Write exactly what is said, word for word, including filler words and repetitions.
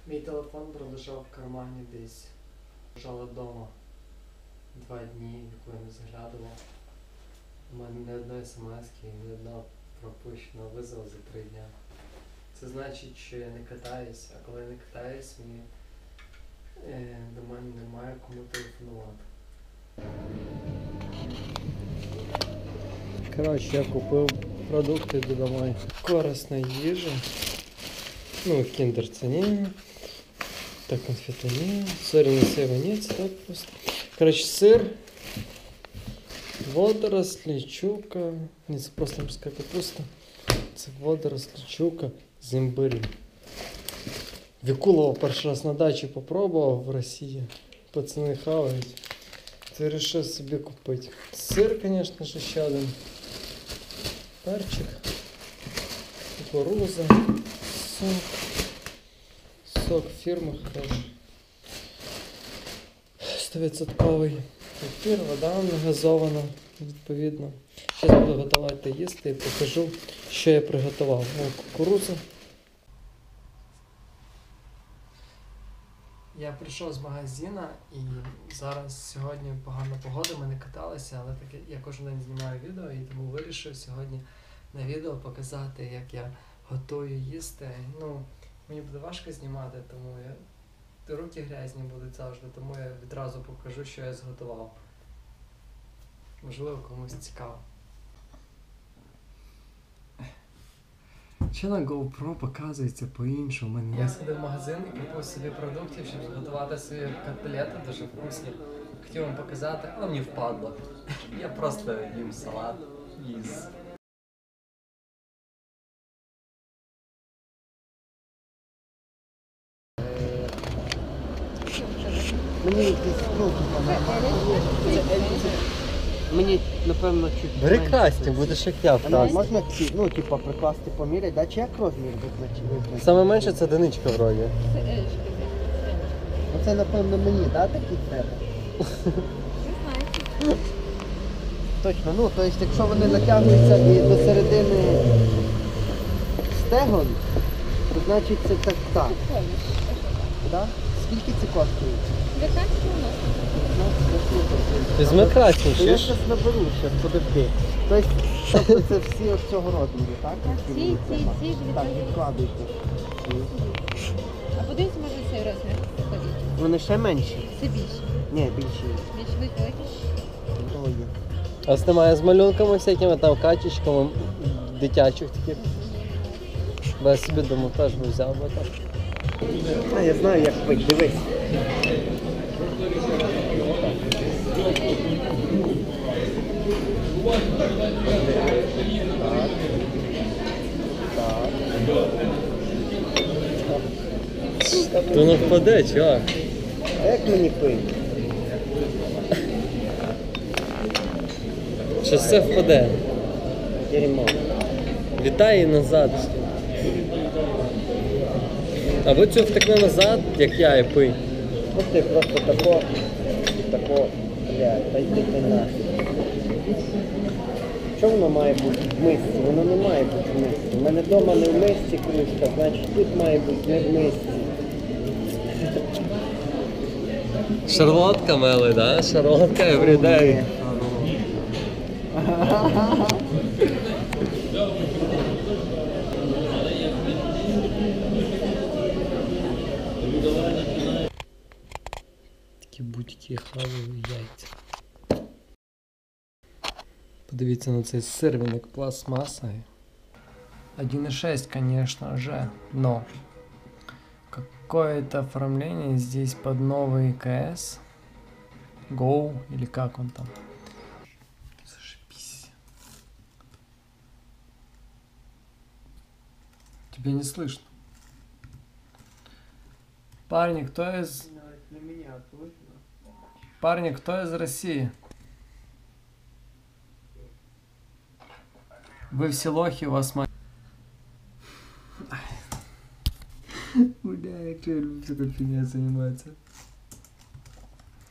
Мій телефон пролежав в кармані десь. Лежала вдома два дні, яку я не заглядував. У мене не одної смс-ки, ні одного пропущеного визову за три дня. Це значить, що я не катаюсь, а коли я не катаюсь, мені е, до мене немає кому телефонувати. Коротше, я купив продукти додому. Корисна їжа. Ну, кіндер це ні. Так, конфети ні. Сирі сива ні, це так просто. Коротше, сир, водорослі, чука. Ні, це просто морська капуста. Це водорослі, чука з імбирем. Вікулова перший раз на дачі попробував в Росії. Пацани хавають. Це вирішив собі купити. Сир, звісно ж, ще один. Перчик. Кукуруза. Сок. Сок фірми хороший. сто відсотків кефір, вода не газована, відповідно. Зараз буду готувати їсти і покажу, що я приготував. О, кукурудза. Я прийшов з магазина і зараз сьогодні погана погода, ми не каталися, але таке я кожен день знімаю відео і тому вирішив сьогодні на відео показати, як я готую їсти. Ну, мені буде важко знімати, тому я руки грязні будуть завжди, тому я відразу покажу, що я зготував. Можливо, комусь цікаво. Ще на GoPro показується по-іншому. Я сходив в магазин і купив собі продуктів, щоб зготувати свої котлети дуже вкусні. Хотів вам показати, але мені впадло. Я просто їм салат із... Мені якісь, ну, мені, напевно, чуть Бери менше. красті, будеш як я в А красті. можна ці, ну, типа, прикласти поміряти, да? Чи як розмір визначити? Саме менше це одиничка вроді. Оце, напевно, мені, да, такі треба? Точно, ну, то есть, якщо вони натягуються і до середини стегон, то значить це так, так. Да? Скільки це коштує? Візьми красні, То я чуєш? щось наберу, щас, подожди. Тобто, тобто це всі от цього розміру, так? Ці, ці, ці, дві Так, тисячі. відкладуйте. А подивіться, може, цей розмір. Вони ще менші? Це більше. Ні, більші. Більш великий. То є. А ось немає з малюнками всякими, там качечками, дитячих таких. Бо я собі думав, теж би взяв би так. А, я знаю, як пить, дивись. Так. То не впаде, чувак. А як мені пить? Що це впаде? Дерьмо. Вітай і назад. Або цю втекне назад, як я, і пий. Ось ти просто тако і тако, блядь, та йди ти нафіг. Що воно має бути в мисці? Воно не має бути в мисці. У мене вдома не в мисці кружка, значить тут має бути не в мисці. Шарлотка мели, да? Шарлотка everyday. Такі будь-які хавові яйця. Подивіться на цей сир, він як пластмасовий. один и шесть, конечно же, но какое-то оформление здесь под новый КС. Go, или как он там. Зашибись. Тебя не слышно. Парни, кто из... Парни, кто из России? Вы все лохи, у вас мать. Бля, я люблю такой фигня заниматься.